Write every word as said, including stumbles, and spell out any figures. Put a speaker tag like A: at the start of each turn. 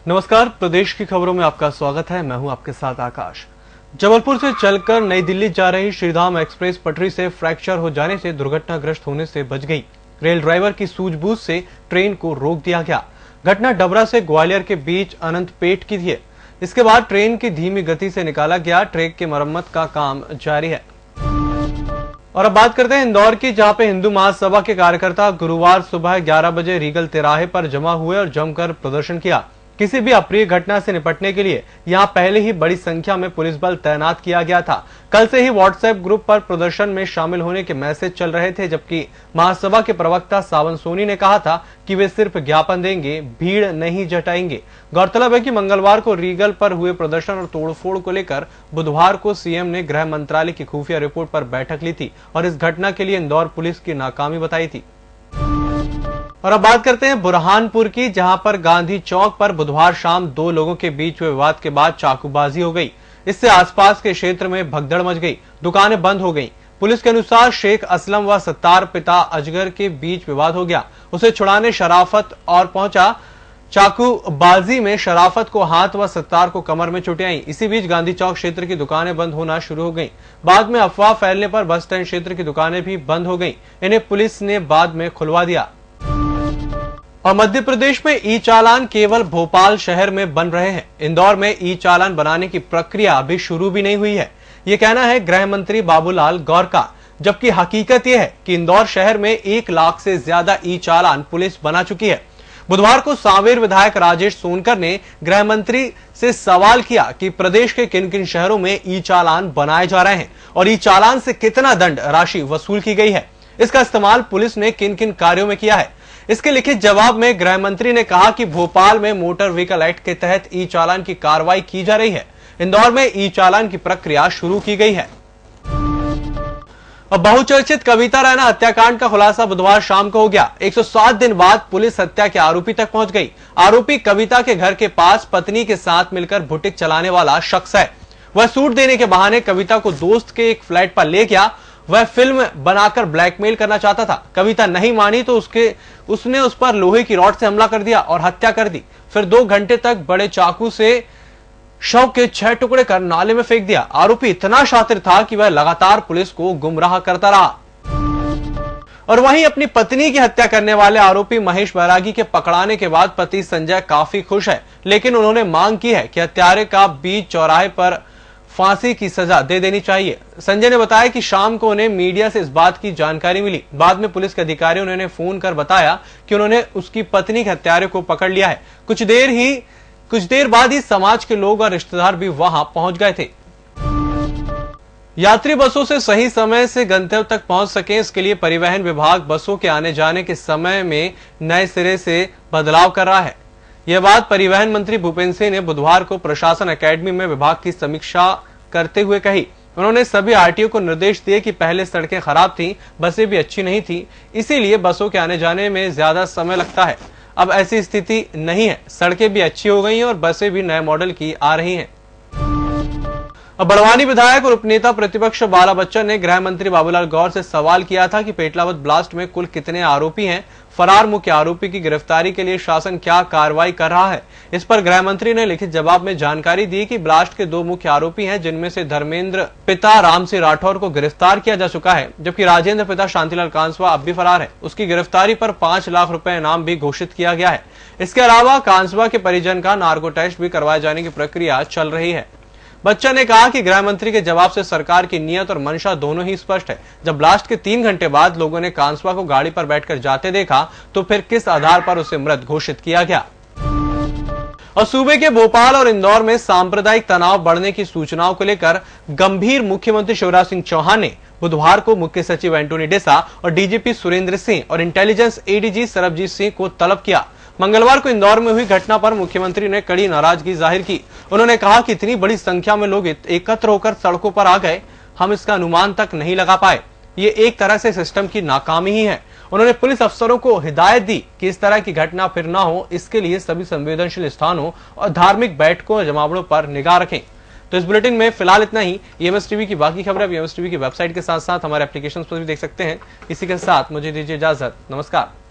A: नमस्कार, प्रदेश की खबरों में आपका स्वागत है। मैं हूं आपके साथ आकाश। जबलपुर से चलकर नई दिल्ली जा रही श्रीधाम एक्सप्रेस पटरी से फ्रैक्चर हो जाने से दुर्घटनाग्रस्त होने से बच गई। रेल ड्राइवर की सूझबूझ से ट्रेन को रोक दिया गया। घटना डबरा से ग्वालियर के बीच अनंतपेट की थी। इसके बाद ट्रेन की धीमी गति से निकाला गया। ट्रैक की मरम्मत का काम जारी है। और अब बात करते हैं इंदौर की, जहां पे हिंदू महासभा के कार्यकर्ता गुरुवार सुबह ग्यारह बजे रीगल तिराहे पर जमा हुए और जमकर प्रदर्शन किया। किसी भी अप्रिय घटना से निपटने के लिए यहां पहले ही बड़ी संख्या में पुलिस बल तैनात किया गया था। कल से ही व्हाट्सएप ग्रुप पर प्रदर्शन में शामिल होने के मैसेज चल रहे थे, जबकि महासभा के प्रवक्ता सावन सोनी ने कहा था कि वे सिर्फ ज्ञापन देंगे, भीड़ नहीं जुटाएंगे। गौरतलब है कि मंगलवार को रीगल पर हुए प्रदर्शन और तोड़फोड़ को लेकर बुधवार को सीएम ने गृह मंत्रालय की खुफिया रिपोर्ट पर बैठक ली थी और इस घटना के लिए इंदौर पुलिस की नाकामी बताई थी। और अब बात करते हैं बुरहानपुर की, जहां पर गांधी चौक पर बुधवार शाम दो लोगों के बीच हुए विवाद के बाद चाकूबाजी हो गई। इससे आसपास के क्षेत्र में भगदड़ मच गई, दुकानें बंद हो गईं। पुलिस के अनुसार शेख असलम व सत्तार पिता अजगर के बीच विवाद हो गया। उसे छुड़ाने शराफत और पहुंचा। चाकूबाजी में शराफत को हाथ व सत्तार को कमर में चोटें आईं। इसी बीच गांधी चौक क्षेत्र की दुकानें बंद होना शुरू हो गईं। बाद में अफवाह फैलने पर बस स्टैंड क्षेत्र की दुकानें भी बंद हो गईं। इन्हें पुलिस ने बाद में खुलवा दिया। और मध्य प्रदेश में ई चालान केवल भोपाल शहर में बन रहे हैं। इंदौर में ई चालान बनाने की प्रक्रिया अभी शुरू भी नहीं हुई है, ये कहना है गृह मंत्री बाबूलाल गौर का। जबकि हकीकत यह है कि इंदौर शहर में एक लाख से ज्यादा ई चालान पुलिस बना चुकी है। बुधवार को सांवेर विधायक राजेश सोनकर ने गृह मंत्री से सवाल किया कि प्रदेश के किन किन शहरों में ई चालान बनाए जा रहे हैं और ई चालान से कितना दंड राशि वसूल की गई है, इसका इस्तेमाल पुलिस ने किन किन कार्यों में किया है। इसके लिखित जवाब में गृह मंत्री ने कहा कि भोपाल में मोटर व्हीकल एक्ट के तहत ई चालान की कार्रवाई की जा रही है। इंदौर में ई चालान की प्रक्रिया शुरू की गई है। अब बहुचर्चित कविता रैना हत्याकांड का खुलासा बुधवार शाम को हो गया। एक सौ सात दिन बाद पुलिस हत्या के आरोपी तक पहुंच गई। आरोपी कविता के घर के पास पत्नी के साथ मिलकर बुटीक चलाने वाला शख्स है। वह सूट देने के बहाने कविता को दोस्त के एक फ्लैट पर ले गया। वह फिल्म बनाकर ब्लैकमेल करना चाहता था। कविता नहीं मानी तो उसके उसने उस पर लोहे की रॉड से हमला कर दिया और हत्या कर दी। फिर दो घंटे तक बड़े चाकू से शव के छह टुकड़े कर नाले में फेंक दिया। आरोपी इतना शातिर था कि वह लगातार पुलिस को गुमराह करता रहा। और वहीं अपनी पत्नी की हत्या करने वाले आरोपी महेश बैरागी के पकड़ाने के बाद पति संजय काफी खुश है, लेकिन उन्होंने मांग की है कि हत्यारे का बीच चौराहे पर फांसी की सजा दे देनी चाहिए। संजय ने बताया कि शाम को उन्हें मीडिया से इस बात की जानकारी मिली। बाद में पुलिस के अधिकारियों ने उन्हें फोन कर बताया कि उन्होंने उसकी पत्नी के हत्यारे को पकड़ लिया है। कुछ देर ही कुछ देर बाद ही समाज के लोग और रिश्तेदार भी वहां पहुंच गए थे। यात्री बसों से सही समय से गंतव्य तक पहुंच सके, इसके लिए परिवहन विभाग बसों के आने जाने के समय में नए सिरे से बदलाव कर रहा है। यह बात परिवहन मंत्री भूपेंद्र सिंह ने बुधवार को प्रशासन एकेडमी में विभाग की समीक्षा करते हुए कही। उन्होंने सभी आरटीओ को निर्देश दिए कि पहले सड़कें खराब थीं, बसें भी अच्छी नहीं थीं, इसीलिए बसों के आने जाने में ज्यादा समय लगता है। अब ऐसी स्थिति नहीं है, सड़कें भी अच्छी हो गई हैं और बसें भी नए मॉडल की आ रही हैं। अब बड़वानी विधायक और उपनेता प्रतिपक्ष बाला बच्चन ने गृह मंत्री बाबूलाल गौर से सवाल किया था कि पेटलावद ब्लास्ट में कुल कितने आरोपी हैं, फरार मुख्य आरोपी की गिरफ्तारी के लिए शासन क्या कार्रवाई कर रहा है। इस पर गृह मंत्री ने लिखित जवाब में जानकारी दी कि ब्लास्ट के दो मुख्य आरोपी हैं, जिनमें से धर्मेंद्र पिता राम सिंह राठौर को गिरफ्तार किया जा चुका है, जबकि राजेंद्र पिता शांतिलाल कांसवा अब भी फरार है। उसकी गिरफ्तारी पर पांच लाख रुपए इनाम भी घोषित किया गया है। इसके अलावा कांसवा के परिजन का नार्को टेस्ट भी करवाए जाने की प्रक्रिया चल रही है। बच्चन ने कहा कि गृह मंत्री के जवाब से सरकार की नियत और मंशा दोनों ही स्पष्ट है। जब ब्लास्ट के तीन घंटे बाद लोगों ने कांसवा को गाड़ी पर बैठकर जाते देखा तो फिर किस आधार पर उसे मृत घोषित किया गया। और सूबे के भोपाल और इंदौर में सांप्रदायिक तनाव बढ़ने की सूचनाओं को लेकर गंभीर मुख्यमंत्री शिवराज सिंह चौहान ने बुधवार को मुख्य सचिव एंटोनी डिसा और डीजीपी सुरेंद्र सिंह और इंटेलिजेंस एडीजी सरबजीत सिंह को तलब किया। मंगलवार को इंदौर में हुई घटना पर मुख्यमंत्री ने कड़ी नाराजगी जाहिर की। उन्होंने कहा कि इतनी बड़ी संख्या में लोग एकत्र होकर सड़कों पर आ गए, हम इसका अनुमान तक नहीं लगा पाए। ये एक तरह से सिस्टम की नाकामी ही है। उन्होंने पुलिस अफसरों को हिदायत दी कि इस तरह की घटना फिर ना हो, इसके लिए सभी संवेदनशील स्थानों और धार्मिक बैठकों और जमावड़ों पर निगाह रखें। तो इस बुलेटिन में फिलहाल इतना ही। ईएमएस टीवी की बाकी खबरें ईएमएस टीवी की वेबसाइट के साथ साथ हमारे एप्लीकेशन पर भी देख सकते हैं। इसी के साथ मुझे दीजिए इजाजत। नमस्कार।